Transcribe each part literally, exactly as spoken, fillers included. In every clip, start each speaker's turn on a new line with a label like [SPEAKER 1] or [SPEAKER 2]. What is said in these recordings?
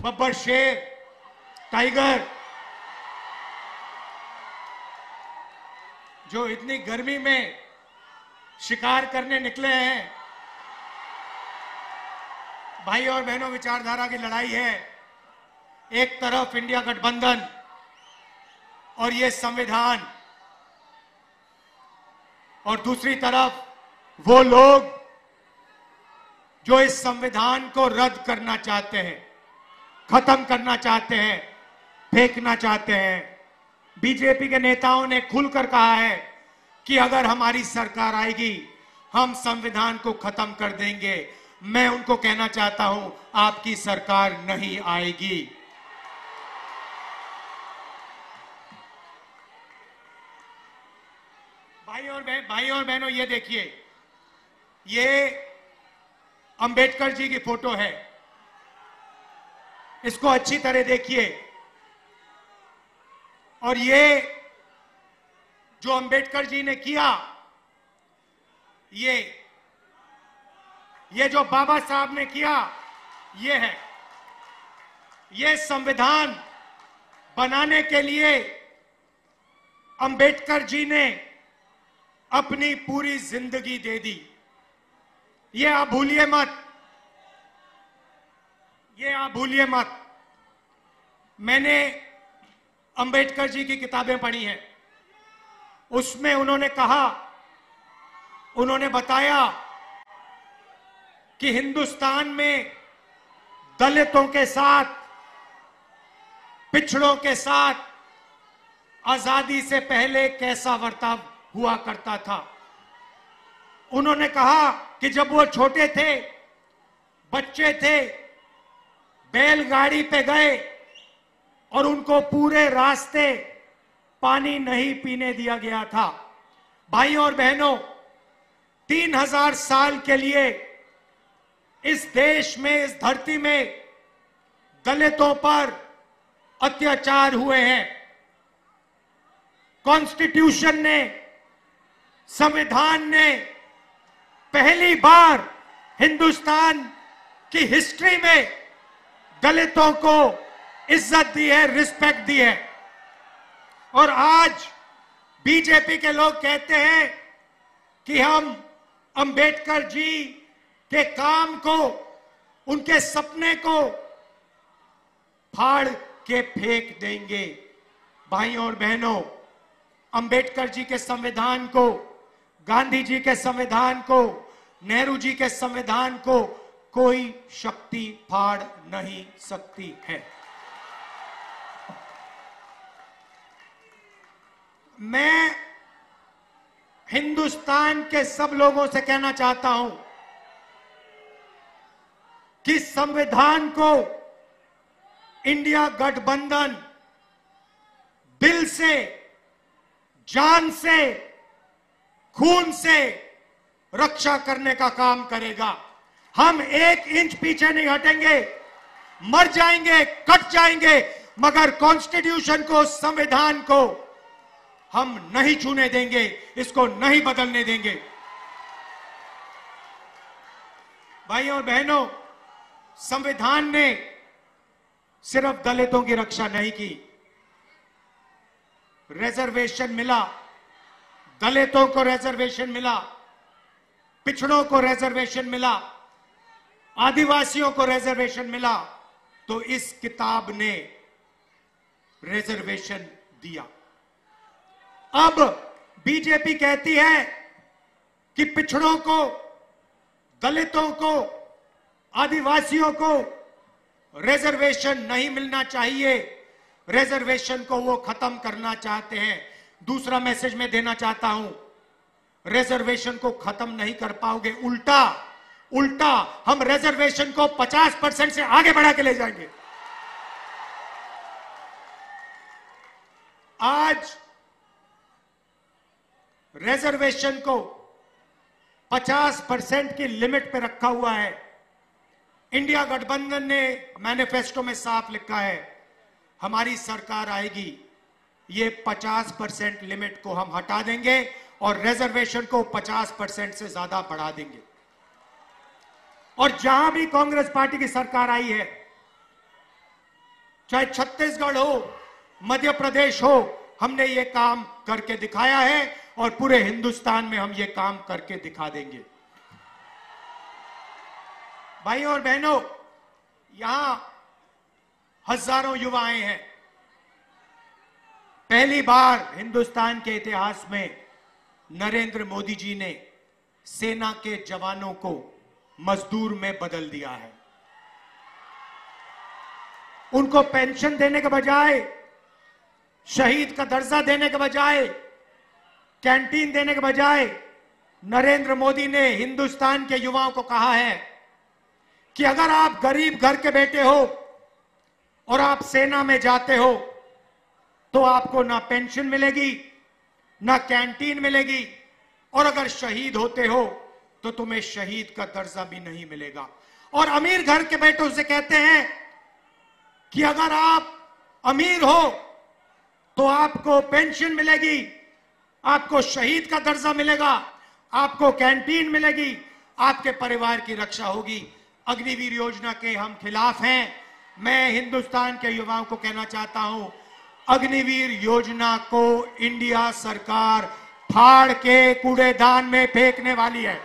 [SPEAKER 1] बब्बर शेर, टाइगर, जो इतनी गर्मी में शिकार करने निकले हैं। भाई और बहनों, विचारधारा की लड़ाई है। एक तरफ इंडिया गठबंधन और ये संविधान, और दूसरी तरफ वो लोग जो इस संविधान को रद्द करना चाहते हैं, खत्म करना चाहते हैं, फेंकना चाहते हैं। बीजेपी के नेताओं ने खुलकर कहा है कि अगर हमारी सरकार आएगी हम संविधान को खत्म कर देंगे। मैं उनको कहना चाहता हूं, आपकी सरकार नहीं आएगी। भाई और बहन भाई और बहनों, ये देखिए, ये अंबेडकर जी की फोटो है। इसको अच्छी तरह देखिए। और ये जो अंबेडकर जी ने किया, ये ये जो बाबा साहब ने किया, ये है। ये संविधान बनाने के लिए अंबेडकर जी ने अपनी पूरी जिंदगी दे दी। ये आप भूलिए मत, ये आप भूलिए मत। मैंने अंबेडकर जी की किताबें पढ़ी हैं। उसमें उन्होंने कहा, उन्होंने बताया कि हिंदुस्तान में दलितों के साथ, पिछड़ों के साथ आजादी से पहले कैसा बर्ताव हुआ करता था। उन्होंने कहा कि जब वो छोटे थे, बच्चे थे, बैलगाड़ी पे गए और उनको पूरे रास्ते पानी नहीं पीने दिया गया था। भाई और बहनों, तीन हजार साल के लिए इस देश में, इस धरती में दलितों पर अत्याचार हुए हैं। कॉन्स्टिट्यूशन ने, संविधान ने पहली बार हिंदुस्तान की हिस्ट्री में दलितों को इज्जत दी है, रिस्पेक्ट दी है। और आज बीजेपी के लोग कहते हैं कि हम अंबेडकर जी के काम को, उनके सपने को फाड़ के फेंक देंगे। भाइयों और बहनों, अंबेडकर जी के संविधान को, गांधी जी के संविधान को, नेहरू जी के संविधान को कोई शक्ति फाड़ नहीं सकती है। मैं हिंदुस्तान के सब लोगों से कहना चाहता हूं कि संविधान को इंडिया गठबंधन दिल से, जान से, खून से रक्षा करने का काम करेगा। हम एक इंच पीछे नहीं हटेंगे। मर जाएंगे, कट जाएंगे, मगर कॉन्स्टिट्यूशन को, संविधान को हम नहीं छूने देंगे, इसको नहीं बदलने देंगे। भाइयों और बहनों, संविधान ने सिर्फ दलितों की रक्षा नहीं की। रिजर्वेशन मिला, दलितों को रिजर्वेशन मिला, पिछड़ों को रिजर्वेशन मिला, आदिवासियों को रिजर्वेशन मिला, तो इस किताब ने रिजर्वेशन दिया। अब बीजेपी कहती है कि पिछड़ों को, दलितों को, आदिवासियों को रिजर्वेशन नहीं मिलना चाहिए, रिजर्वेशन को वो खत्म करना चाहते हैं। दूसरा मैसेज मैं देना चाहता हूं, रिजर्वेशन को खत्म नहीं कर पाओगे, उल्टा उल्टा हम रिजर्वेशन को पचास परसेंट से आगे बढ़ा के ले जाएंगे। आज रिजर्वेशन को पचास परसेंट की लिमिट पे रखा हुआ है। इंडिया गठबंधन ने मैनिफेस्टो में साफ लिखा है, हमारी सरकार आएगी, ये पचास परसेंट लिमिट को हम हटा देंगे और रिजर्वेशन को पचास परसेंट से ज्यादा बढ़ा देंगे। और जहां भी कांग्रेस पार्टी की सरकार आई है, चाहे छत्तीसगढ़ हो, मध्य प्रदेश हो, हमने ये काम करके दिखाया है और पूरे हिंदुस्तान में हम ये काम करके दिखा देंगे। भाइयों और बहनों, यहां हजारों युवाएं हैं। पहली बार हिंदुस्तान के इतिहास में नरेंद्र मोदी जी ने सेना के जवानों को मजदूर में बदल दिया है। उनको पेंशन देने के बजाय, शहीद का दर्जा देने के बजाय, कैंटीन देने के बजाय नरेंद्र मोदी ने हिंदुस्तान के युवाओं को कहा है कि अगर आप गरीब घर के बेटे हो और आप सेना में जाते हो तो आपको ना पेंशन मिलेगी, ना कैंटीन मिलेगी, और अगर शहीद होते हो तो तुम्हें शहीद का दर्जा भी नहीं मिलेगा। और अमीर घर के बेटों से कहते हैं कि अगर आप अमीर हो तो आपको पेंशन मिलेगी, आपको शहीद का दर्जा मिलेगा, आपको कैंटीन मिलेगी, आपके परिवार की रक्षा होगी। अग्निवीर योजना के हम खिलाफ हैं। मैं हिंदुस्तान के युवाओं को कहना चाहता हूं, अग्निवीर योजना को इंडिया सरकार फाड़ के कूड़ेदान में फेंकने वाली है।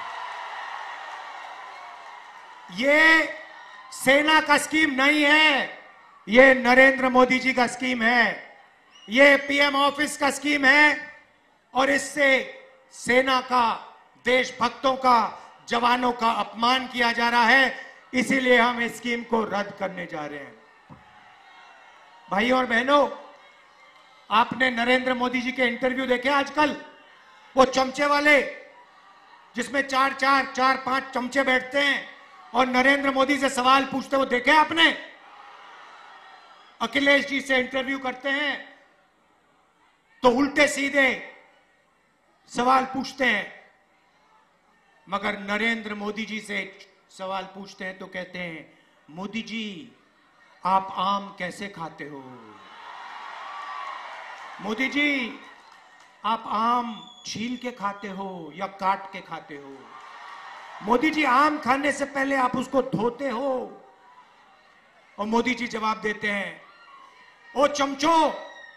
[SPEAKER 1] ये सेना का स्कीम नहीं है, ये नरेंद्र मोदी जी का स्कीम है, ये पीएम ऑफिस का स्कीम है, और इससे सेना का, देशभक्तों का, जवानों का अपमान किया जा रहा है। इसीलिए हम इस स्कीम को रद्द करने जा रहे हैं। भाइयों और बहनों, आपने नरेंद्र मोदी जी के इंटरव्यू देखे आजकल? वो चमचे वाले, जिसमें चार चार चार पांच चमचे बैठते हैं और नरेंद्र मोदी से सवाल पूछते, वो देखे आपने? अखिलेश जी से इंटरव्यू करते हैं तो उल्टे सीधे सवाल पूछते हैं, मगर नरेंद्र मोदी जी से सवाल पूछते हैं तो कहते हैं, मोदी जी आप आम कैसे खाते हो? मोदी जी आप आम छील के खाते हो या काट के खाते हो? मोदी जी आम खाने से पहले आप उसको धोते हो? और मोदी जी जवाब देते हैं, ओ चमचो,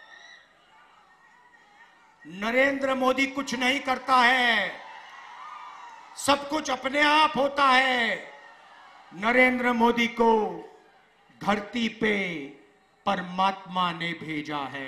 [SPEAKER 1] नरेंद्र मोदी कुछ नहीं करता है, सब कुछ अपने आप होता है। नरेंद्र मोदी को धरती पे परमात्मा ने भेजा है,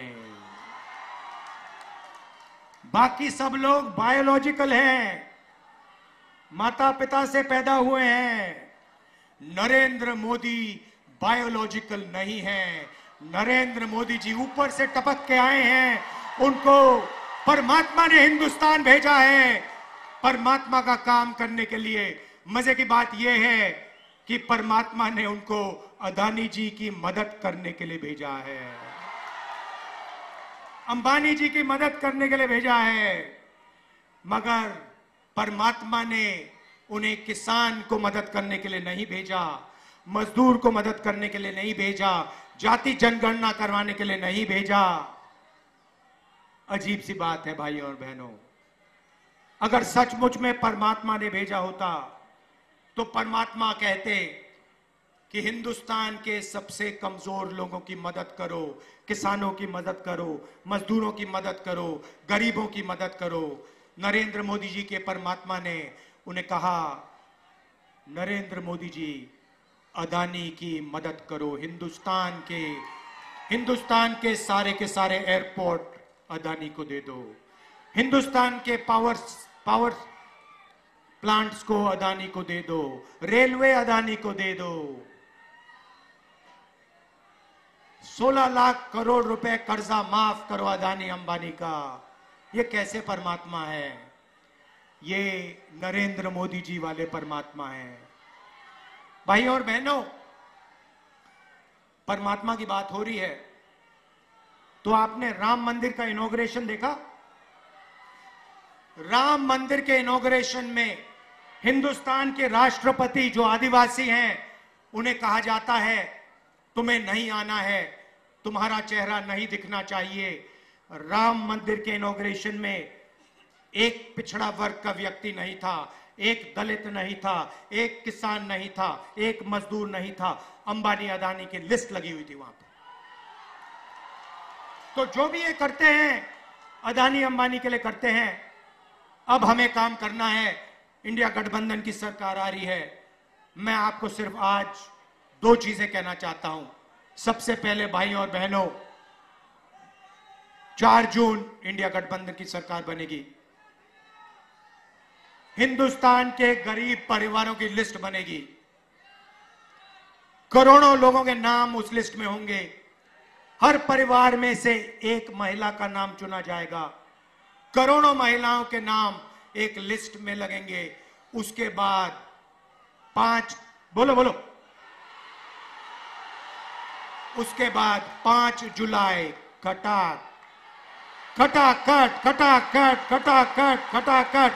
[SPEAKER 1] बाकी सब लोग बायोलॉजिकल हैं, माता पिता से पैदा हुए हैं। नरेंद्र मोदी बायोलॉजिकल नहीं है। नरेंद्र मोदी जी ऊपर से टपक के आए हैं, उनको परमात्मा ने हिंदुस्तान भेजा है परमात्मा का काम करने के लिए। मजे की बात यह है कि परमात्मा ने उनको अदानी जी की मदद करने के लिए भेजा है, अंबानी जी की मदद करने के लिए भेजा है, मगर परमात्मा ने उन्हें किसान को मदद करने के लिए नहीं भेजा, मजदूर को मदद करने के लिए नहीं भेजा, जाति जनगणना करवाने के लिए नहीं भेजा। अजीब सी बात है भाइयों और बहनों, अगर सचमुच में परमात्मा ने भेजा होता तो परमात्मा कहते कि हिंदुस्तान के सबसे कमजोर लोगों की मदद करो, किसानों की मदद करो, मजदूरों की मदद करो, गरीबों की मदद करो। नरेंद्र मोदी जी के परमात्मा ने उन्हें कहा, नरेंद्र मोदी जी अदानी की मदद करो, हिंदुस्तान के हिंदुस्तान के सारे के सारे एयरपोर्ट अदानी को दे दो, हिंदुस्तान के पावर पावर प्लांट्स को अदानी को दे दो, रेलवे अदानी को दे दो। सोलह लाख करोड़ रुपए कर्जा माफ करो अदानी अंबानी का। ये कैसे परमात्मा है? ये नरेंद्र मोदी जी वाले परमात्मा है। भाइयों और बहनों, परमात्मा की बात हो रही है तो आपने राम मंदिर का इनॉग्रेशन देखा? राम मंदिर के इनॉग्रेशन में हिंदुस्तान के राष्ट्रपति जो आदिवासी हैं उन्हें कहा जाता है तुम्हें नहीं आना है, तुम्हारा चेहरा नहीं दिखना चाहिए। राम मंदिर के इनॉग्रेशन में एक पिछड़ा वर्ग का व्यक्ति नहीं था, एक दलित नहीं था, एक किसान नहीं था, एक मजदूर नहीं था। अंबानी अदानी की लिस्ट लगी हुई थी वहां पर। तो जो भी ये करते हैं अदानी अंबानी के लिए करते हैं। अब हमें काम करना है। इंडिया गठबंधन की सरकार आ रही है। मैं आपको सिर्फ आज दो चीजें कहना चाहता हूं। सबसे पहले भाई और बहनों, चार जून इंडिया गठबंधन की सरकार बनेगी। हिंदुस्तान के गरीब परिवारों की लिस्ट बनेगी। करोड़ों लोगों के नाम उस लिस्ट में होंगे। हर परिवार में से एक महिला का नाम चुना जाएगा। करोड़ों महिलाओं के नाम एक लिस्ट में लगेंगे। उसके बाद पांच बोलो बोलो उसके बाद पांच जुलाई खटाक खटाखट खटाखट खटाखट खटाखट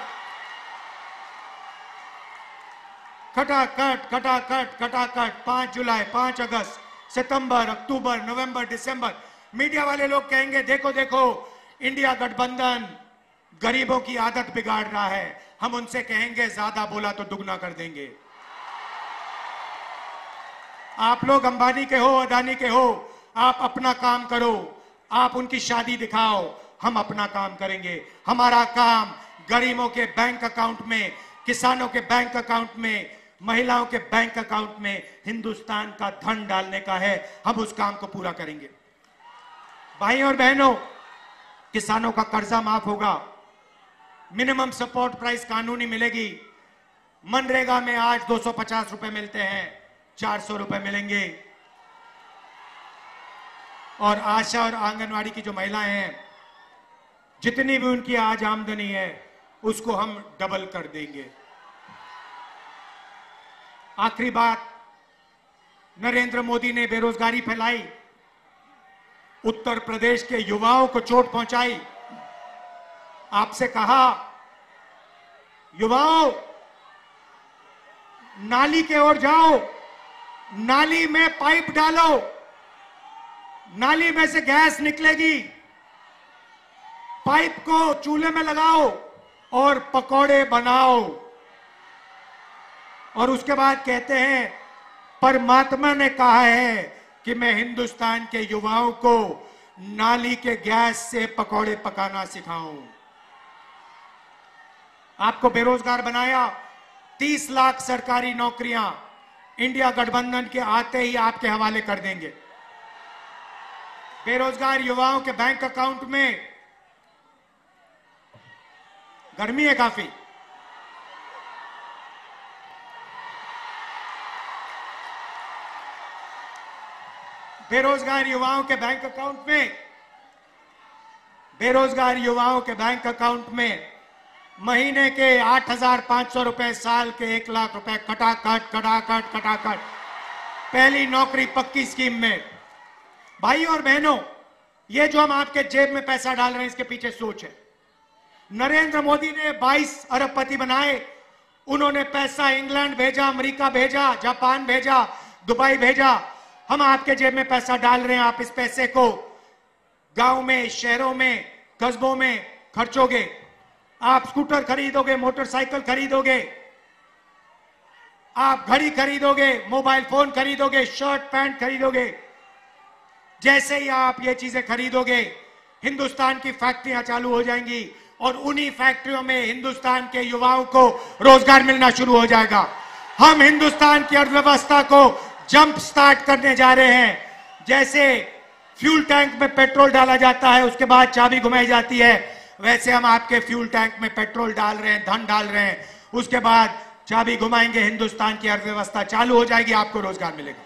[SPEAKER 1] खटाखट खटाखट खटाखट पांच जुलाई, पांच अगस्त, सितंबर, अक्टूबर, नवंबर, दिसंबर। मीडिया वाले लोग कहेंगे देखो देखो इंडिया गठबंधन गरीबों की आदत बिगाड़ रहा है। हम उनसे कहेंगे ज्यादा बोला तो दुगना कर देंगे। आप लोग अंबानी के हो, अदानी के हो, आप अपना काम करो, आप उनकी शादी दिखाओ, हम अपना काम करेंगे। हमारा काम गरीबों के बैंक अकाउंट में, किसानों के बैंक अकाउंट में, महिलाओं के बैंक अकाउंट में हिंदुस्तान का धन डालने का है। हम उस काम को पूरा करेंगे। भाई और बहनों, किसानों का कर्जा माफ होगा। मिनिमम सपोर्ट प्राइस कानूनी मिलेगी। मनरेगा में आज दो सौ पचास रुपए मिलते हैं, चार सौ रुपए मिलेंगे। और आशा और आंगनवाड़ी की जो महिलाएं हैं, जितनी भी उनकी आज आमदनी है उसको हम डबल कर देंगे। आखिरी बात, नरेंद्र मोदी ने बेरोजगारी फैलाई, उत्तर प्रदेश के युवाओं को चोट पहुंचाई। आपसे कहा युवाओं नाली के ओर जाओ, नाली में पाइप डालो, नाली में से गैस निकलेगी, पाइप को चूल्हे में लगाओ और पकौड़े बनाओ। और उसके बाद कहते हैं परमात्मा ने कहा है कि मैं हिंदुस्तान के युवाओं को नाली के गैस से पकौड़े पकाना सिखाऊं। आपको बेरोजगार बनाया। तीस लाख सरकारी नौकरियां इंडिया गठबंधन के आते ही आपके हवाले कर देंगे। बेरोजगार युवाओं के बैंक अकाउंट में, गर्मी है काफी, बेरोजगार युवाओं के बैंक अकाउंट में बेरोजगार युवाओं के बैंक अकाउंट में महीने के आठ हजार पांच सौ रुपए, साल के एक लाख रुपए, खटाखट खटाखट खटाखट, पहली नौकरी पक्की स्कीम में। भाई और बहनों, ये जो हम आपके जेब में पैसा डाल रहे हैं इसके पीछे सोच है। नरेंद्र मोदी ने बाईस अरबपति बनाए। उन्होंने पैसा इंग्लैंड भेजा, अमेरिका भेजा, जापान भेजा, दुबई भेजा। हम आपके जेब में पैसा डाल रहे हैं। आप इस पैसे को गांव में, शहरों में, कस्बों में खर्चोगे। आप स्कूटर खरीदोगे, मोटरसाइकिल खरीदोगे, आप घड़ी खरीदोगे, मोबाइल फोन खरीदोगे, शर्ट पैंट खरीदोगे। जैसे ही आप ये चीजें खरीदोगे, हिंदुस्तान की फैक्ट्रियां चालू हो जाएंगी और उन्हीं फैक्ट्रियों में हिंदुस्तान के युवाओं को रोजगार मिलना शुरू हो जाएगा। हम हिंदुस्तान की अर्थव्यवस्था को जंप स्टार्ट करने जा रहे हैं। जैसे फ्यूल टैंक में पेट्रोल डाला जाता है, उसके बाद चाबी घुमाई जाती है, वैसे हम आपके फ्यूल टैंक में पेट्रोल डाल रहे हैं, धन डाल रहे हैं। उसके बाद चाबी घुमाएंगे, हिंदुस्तान की अर्थव्यवस्था चालू हो जाएगी, आपको रोजगार मिलेगा।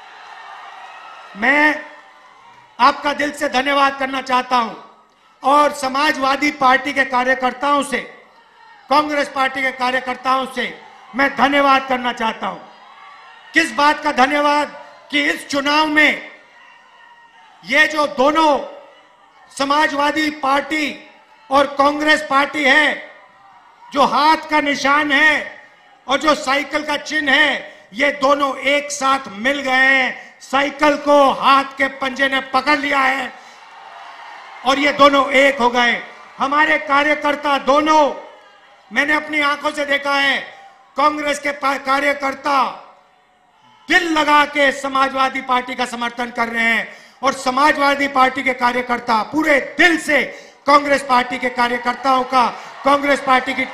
[SPEAKER 1] मैं आपका दिल से धन्यवाद करना चाहता हूं और समाजवादी पार्टी के कार्यकर्ताओं से, कांग्रेस पार्टी के कार्यकर्ताओं से मैं धन्यवाद करना चाहता हूं। किस बात का धन्यवाद कि इस चुनाव में ये जो दोनों समाजवादी पार्टी और कांग्रेस पार्टी है, जो हाथ का निशान है और जो साइकिल का चिन्ह है, ये दोनों एक साथ मिल गए हैं। साइकिल को हाथ के पंजे ने पकड़ लिया है और ये दोनों एक हो गए। हमारे कार्यकर्ता दोनों मैंने अपनी आंखों से देखा है, कांग्रेस के कार्यकर्ता दिल लगा के समाजवादी पार्टी का समर्थन कर रहे हैं और समाजवादी पार्टी के कार्यकर्ता पूरे दिल से कांग्रेस पार्टी के कार्यकर्ताओं का, कांग्रेस पार्टी की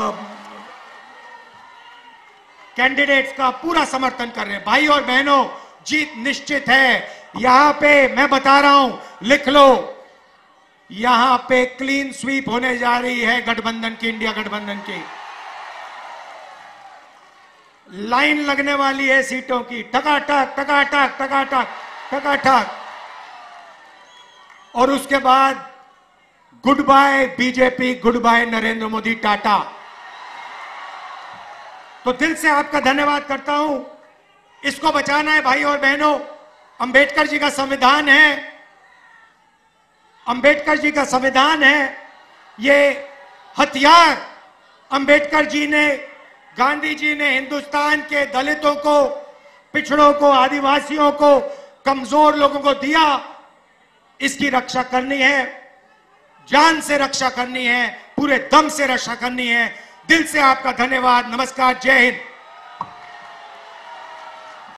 [SPEAKER 1] कैंडिडेट्स का पूरा समर्थन कर रहे हैं। भाई और बहनों, जीत निश्चित है। यहां पे मैं बता रहा हूं, लिख लो, यहां पे क्लीन स्वीप होने जा रही है गठबंधन की, इंडिया गठबंधन की। लाइन लगने वाली है सीटों की, टकाटक टकाटक टकाटक टकाटक। और उसके बाद good bye BJP, good bye Narendra Modi, tata. तो दिल से आपका धन्यवाद करता हूं। इसको बचाना है भाई और बहनों। अंबेडकर जी का संविधान है, अंबेडकर जी का संविधान है, ये हथियार अंबेडकर जी ने, गांधी जी ने हिंदुस्तान के दलितों को, पिछड़ों को, आदिवासियों को, कमजोर लोगों को दिया। इसकी रक्षा करनी है, जान से रक्षा करनी है, पूरे दम से रक्षा करनी है। दिल से आपका धन्यवाद। नमस्कार, जय हिंद।